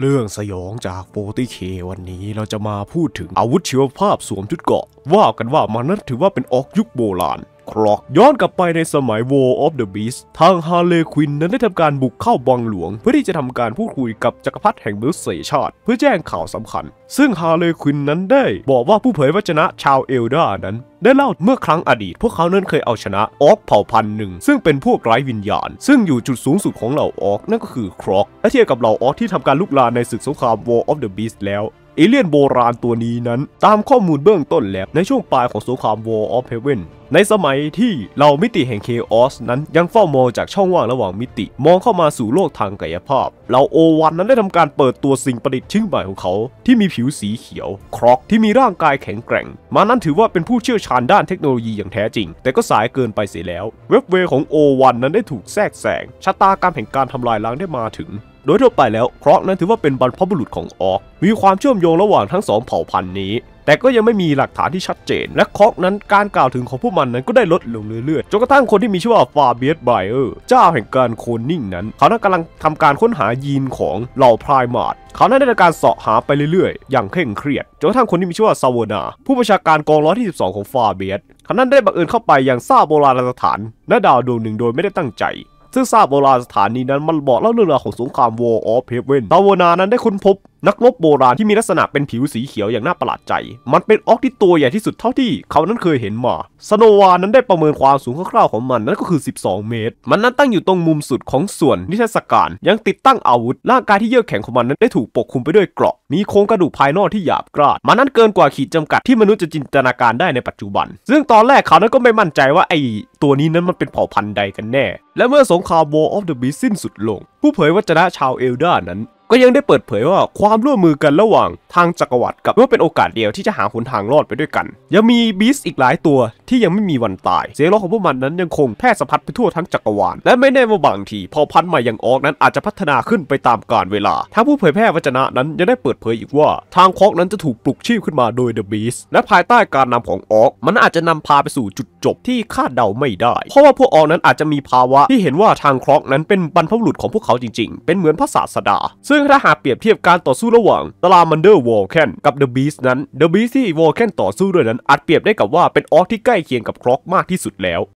เรื่องสยองจาก 40K วันนี้เราจะมาพูดถึงอาวุธชีวภาพสวมชุดเกราะว่ากันว่ามันนั้นถือว่าเป็นออกยุคโบราณครอกย้อนกลับไปในสมัย War of the Beast ทางฮาร์เลควินนั้นได้ทำการบุกเข้าวังหลวงเพื่อที่จะทำการพูดคุยกับจักรพรรดิแห่งมนุษยชาติเพื่อแจ้งข่าวสำคัญซึ่งฮาร์เลควินนั้นได้บอกว่าผู้เผยวจนะชาวเอลดานั้นได้เล่าเมื่อครั้งอดีตพวกเขานั้นเคยเอาชนะออกเผ่าพันธุ์หนึ่งซึ่งเป็นพวกไร้วิญญาณซึ่งอยู่จุดสูงสุดของเหล่าออกนั่นก็คือครอกและเทียบกับเหล่าออกที่ทำการลุกลามในศึกสงคราม War of the Beast แล้วเอเลี่ยนโบราณตัวนี้นั้นตามข้อมูลเบื้องต้นแล้วในช่วงปลายของสงคราม War of Heaven ในสมัยที่เหล่ามิติแห่ง Chaos นั้นยังเฝ้ามองจากช่องว่างระหว่างมิติมองเข้ามาสู่โลกทางกายภาพเหล่าโอวันนั้นได้ทำการเปิดตัวสิ่งประดิษฐ์ชิ้นใหม่ของเขาที่มีผิวสีเขียวครอกที่มีร่างกายแข็งแกร่งมานั้นถือว่าเป็นผู้เชี่ยวชาญด้านเทคโนโลยีอย่างแท้จริงแต่ก็สายเกินไปเสียแล้วเว็บเวของโอวันนั้นได้ถูกแทรกแซงชะตากรรมแห่งการทำลายล้างได้มาถึงโดยทั่วไปแล้วครอกนั้นถือว่าเป็นบรรพบุรุษของออกมีความเชื่อมโยงระหว่างทั้งสองเผ่าพันธุ์นี้แต่ก็ยังไม่มีหลักฐานที่ชัดเจนและครอกนั้นการกล่าวถึงของพวกมันนั้นก็ได้ลดลงเรื่อยๆจนกระทั่งคนที่มีชื่อว่าฟาเบียสไบเออร์เจ้าแห่งการโคลนนิ่งนั้นเขานั้นกำลังทำการค้นหายีนของเหล่าไพรมาร์ตเขานั้นได้ทำการเสาะหาไปเรื่อยๆอย่างเคร่งเครียดจนกระทั่งคนที่มีชื่อว่าซาวนาผู้บัญชาการกองร้อยที่12ของฟาเบียสเขานั้นได้บังเอิญเข้าไปยังซากโบราณสถานณดาวดวงหนึ่งโดยไม่ได้ตั้งใจซึ่งซากโบราณสถานีนั้นมันบอกเล่าเรื่องราวของสงคราม War of Heaven ซาวนานั้นได้ค้นพบนักรบโบราณที่มีลักษณะเป็นผิวสีเขียวอย่างน่าประหลาดใจมันเป็นออกที่ตัวใหญ่ที่สุดเท่าที่เขานั้นเคยเห็นมาสโนวานั้นได้ประเมินความสูงคร่าวๆของมันนั่นก็คือ12เมตรมันนั้นตั้งอยู่ตรงมุมสุดของส่วนนิทรรศการยังติดตั้งอาวุธร่างกายที่เยือกแข็งของมันนั้นได้ถูกปกคลุมไปด้วยเกราะมีโครงกระดูกภายนอกที่หยาบกร้านมันนั้นเกินกว่าขีดจำกัดที่มนุษย์จะจินตนาการได้ในปัจจุบันซึ่งตอนแรกเขานั้นก็ไม่มั่นใจว่าไอ้ตัวนี้นั้นมันเป็นเผ่าพันธุ์ใดกันแน่และเมื่อสงคราม War of the Beast สิ้นสุดลงผู้เผยวจนะชาวเอลดานั้นก็ยังได้เปิดเผยว่าความร่วมมือกันระหว่างทางจักรวรรดิกับว่าเป็นโอกาสเดียวที่จะหาหนทางรอดไปด้วยกันยังมีบีสต์อีกหลายตัวที่ยังไม่มีวันตายเสียงร้องของพวกมันนั้นยังคงแพร่สะพัดไปทั่วทั้งจักรวาลและไม่แน่ว่าบางทีเผ่าพันธุ์ใหม่อย่างออกนั้นอาจจะพัฒนาขึ้นไปตามกาลเวลาทางผู้เผยแพร่วจนะนั้นยังได้เปิดเผยอีกว่าทางคอกนั้นจะถูกปลุกชีพขึ้นมาโดยเดอะบีสต์และภายใต้การนำของออกมันอาจจะนำพาไปสู่จุดจบที่คาดเดาไม่ได้เพราะว่าพวกออกนั้นอาจจะมีภาวะที่เห็นว่าทางคอกนั้นเป็นบรรพบุรุษของพวกเขาจริงๆเป็นเหมือนพระศาสดาซึ่งถ้าหากเปรียบเทียบการต่อสู้ระหว่างตลามันเดอร์วอลแคนกับเดอะบีสต์นั้นเดอะบีสต์ที่วอลแคนต่อสู้ด้วยนั้นอาจเปรียบได้กับว่าเป็นออกที่ใกล้เคียงกับครอกมากที่สุดแล้ว